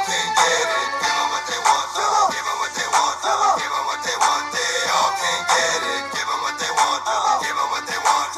can't get it. Give them what they want, give them what they want, give them what they want. They all can't get it. Give them what they want, give them what they want.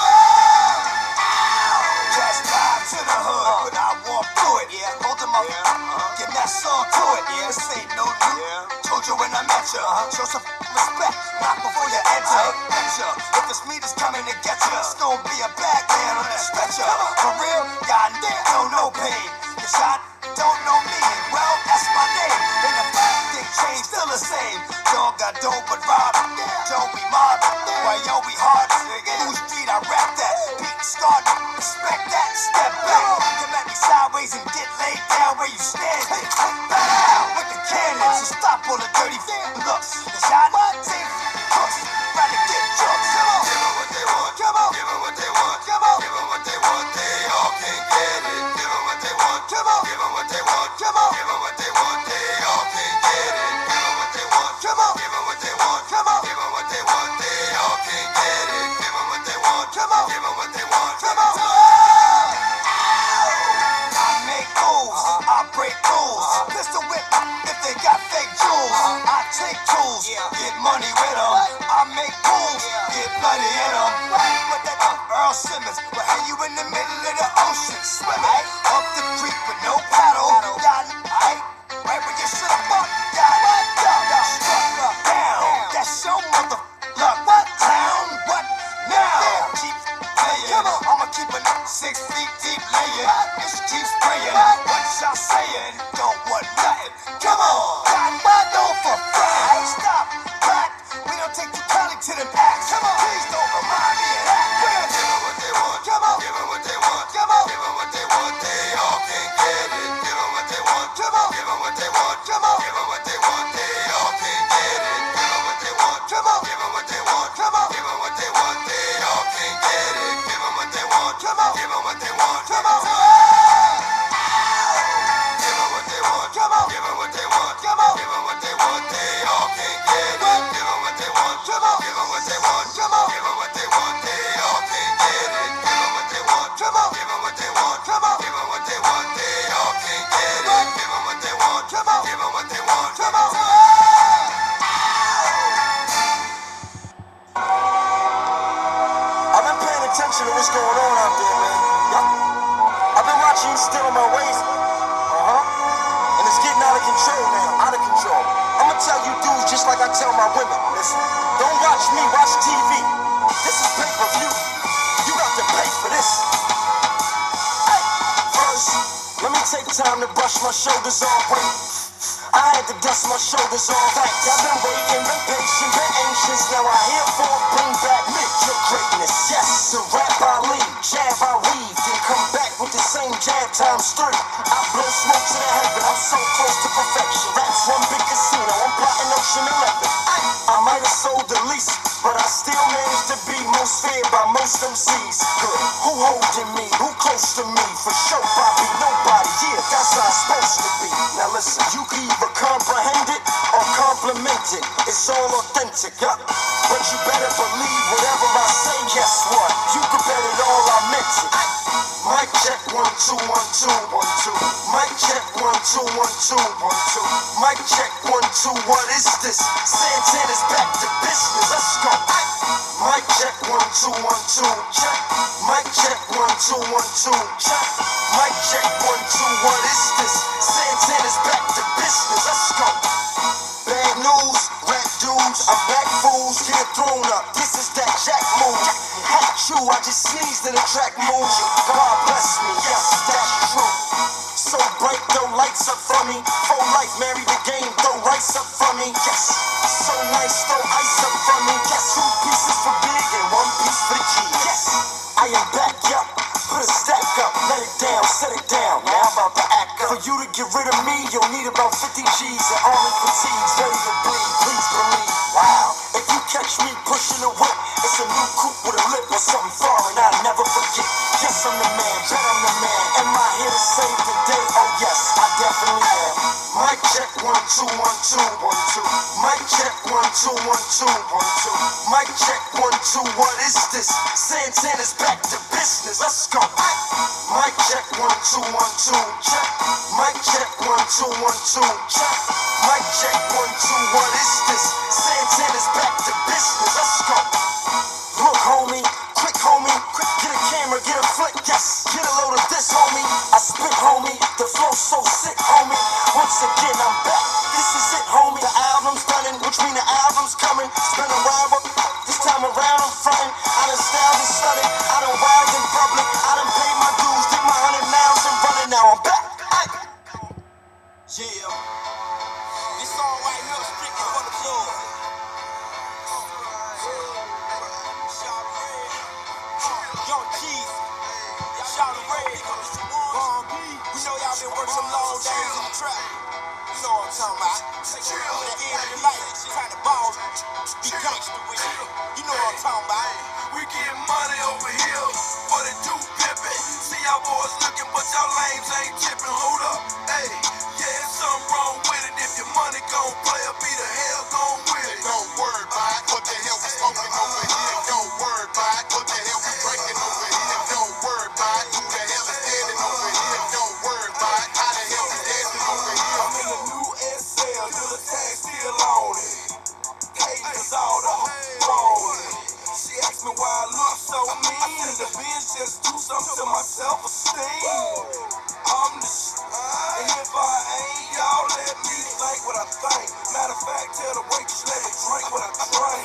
Just drive to the hood when I walk through it. Hold them up, get that song to it. This ain't no new. Told you when I met you. Show some respect, knock before you enter. If it's me that's coming to get you, it's gonna be a bad man on that stretcher. For real, goddamn, no pain. Cause y'all don't know me, and well, that's my name. And the fact they change, still the same. Dog got dope but rob, don't be mob. Why yo, we hard. New street, I rap that. Beat start, respect that. Step back, come at me sideways and get laid down where you standing. Bow out with the cannon, so stop all the dirty looks. Cause y'all same hooks, trying to get drugs. Come on, give them what they want, come on, give them what they want, come on, give them what they want. They all can't get it. Give them what they want, come on, give them what they want, come on, give them what they want. They all can't get it. Give them what they want, come on, give them what they want, come on, give them what they want. They all can't get it. Give them what they want, come on, give them what they want, come on. I make moves, I break rules. Pistol whip if they got fake jewels. I take tools, get money with them. I make moves, get bloody in them. But that Earl Simmons, but how you in the middle of the ocean swimming up the creek with no paddle? Y'all, right where you should have fucked. Y'all, struck down. That's your mother luck. What town? What now? Keep playing. I'ma keep it 6 feet deep laying. And she keeps praying. What y'all saying? Don't want nothing. Come on. Got no for free. Stop. Back. We don't take you kindly to them acts. Come on. Please don't remind me of that. give them what they want, Come on. give them what they want, Come on. give them what they want. They all can't get it. Give them what they want, Come on. give them what they want, Come on. give them what they want. They all can't get it. Give them what they want, Come on. give them what they want, Come on. give them what they want. They all can't get it. Give them what they want, Come on. give them what they want, Come on. give them what they want, Come on. give them what they want, Come on. give them what they want. They all can't get it. Give them what they want, Come on. give them what they want, Come on. give them what they want. They all can't get it. Give them what they want, Come on. give them what they want, Come on. give them what they want. They all can't get it. Give them what they want, Come on. give them what they want. Come on. I've been paying attention to what's going on out there, man. I've been watching you still in my ways. And it's getting out of control now, out of control. I'ma tell you dudes just like I tell my women. Listen, don't watch me, watch TV. This is pay-per-view. You got to pay for this. Hey, first, let me take time to brush my shoulders off. Wait, I had to dust my shoulders off. I've been waiting, been patient, been anxious. Now I herefore bring back your greatness. Yes, the rap I lead, jab I weave, then come back with the same jab times 3. I blow smoke to the heaven, I'm so close to perfection. Rap's one big casino, I'm plotting Ocean 11. I might have sold the least, but I still managed to be most feared by most MCs. Good, who holding me? Who close to me? For sure, Bobby, nobody. Yeah, that's how it's supposed to be. Now listen, you can either comprehend it or compliment it. It's all authentic, but you better believe whatever I say. Guess what? You can bet it all I meant it. Mic check 1 2 1 2 1 2. Mic check 1 2 1 2 1 2. Mic check 1 2. What is this? Santana's back to business. Let's go. Mic check 1 2 1 2. Check. Mic check 1 2 1 2. Check. Mic check 1 2. What is this? Santana's back to business. Let's go. Bad news, rap dudes, I'm back fools, get thrown up. This is that Jack move. Hat you, I just sneezed in the track move. God bless me, yes, that's true. So bright, throw lights up for me. Full life, marry the game, throw rice up for me. Yes, so nice, throw ice up for me. Yes, 2 pieces for big and 1 piece for the key. Yes, I am back, yup. Put a stack up, let it down, set it down. Now I'm about to act up. For you to get rid of me, you'll need about 50 G's and army fatigues, ready to bleed. Please believe. Wow, if you catch me pushing a whip, it's a new coupe with a lip or something foreign. I'll never forget. Yes, I'm the man, bet I'm the man. Am I here to save the day? Oh yes, I definitely am. Mic check 1 2 1 2 1 2. Mic check 1 2 1 2 1 2. Mic check 1 2. What is this? Santana's back to business. Let's go. Mic check 1 2 1 2. Check. Mic check 1 2 1 2. Check. Mic check 1 2. What is this? Santana's back to business. Let's go. Look, homie, quick, homie, get a camera, get a flick, yes, get a load of this, homie. I spit, homie, the flow so sick, homie. Once again, I'm back. This is it, homie. The album's done, which mean the album's coming. It's been a while, but this time around I'm frontin'. I done styled and studied, I done wild in public. I done paid my dues, did my 100 miles and running. Now I'm back. Ay. Yeah. This song right here is strictly for the club. Young Keys, shout the red. We know y'all been working some long days in the trap. You know what I'm talking about. At the end of the night, trying to ball, be gangster with you. You know what I'm talking about. We getting money over here. What it do, pimpin'? See y'all boys looking, but y'all lames ain't tipping. Hold up, hey, yeah, there's something wrong with it. If your money gon' play, or be the hell gon' with it. Don't worry about it. What the hell we smoking over here? Don't worry about it. What the hell we drinking over here? Don't worry about it. Who the hell is standing over here? Don't worry about it. How the hell we dancing over here? I'm in the new SL, the tag still on it. Haters all the wrong. She asked me why I look so mean. The bitch just do something to my self-esteem. I'm the and if I ain't, y'all let me think what I think. Matter of fact, tell the waitress let me drink what I drink.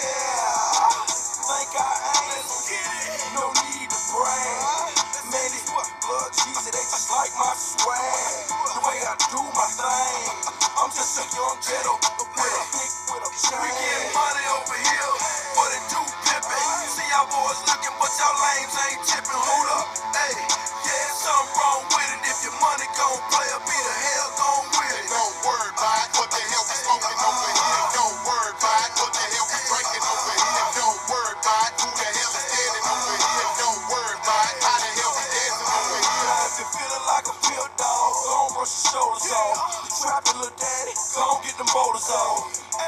Yeah, think I ain't. No need to brag. Man, these blood cheesy, they just like my swag. The way I do my thing. I'm just a young ghetto with a big with a chain. We getting money over here. What it do, pimpin'? See y'all boys looking, but y'all lames ain't tipping. Hold up, hey, yeah, there's something wrong with it. If your money gon' play, or be the hell gon' with it. Don't worry about it. What the hell we smoking over here? Don't worry about it. What the hell we drinking over here? Don't worry about it. Who the hell is standing over here? Don't worry about it. How the hell we dancing over here? If you're feeling like a pill dog, gon' brush your shoulders off. Trapping little daddy, gon' get them boulders on.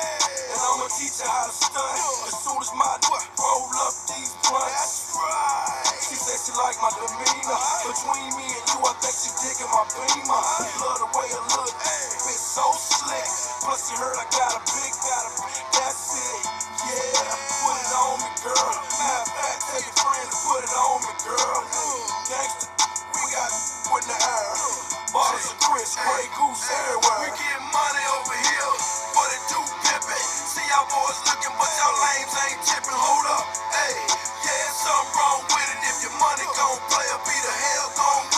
And I'ma teach you how to stunt. As soon as my roll up these blunts. She said she like my demeanor. Between me and you, I think she digging my beamer. Love the way I look, bitch so slick. Plus she heard I got a big, that's it. Yeah, put it on me, girl. Matter of fact, tell your friends to put it on me, girl. Gangsta, we got put in the air. Bottles of Chris, Grey Goose everywhere. We getting money over here. What it do, pimpin'? See y'all boys looking, but y'all lames ain't tipping. Hold up, hey, yeah, there's something wrong with it. If your money gon' play, or be the hell gon'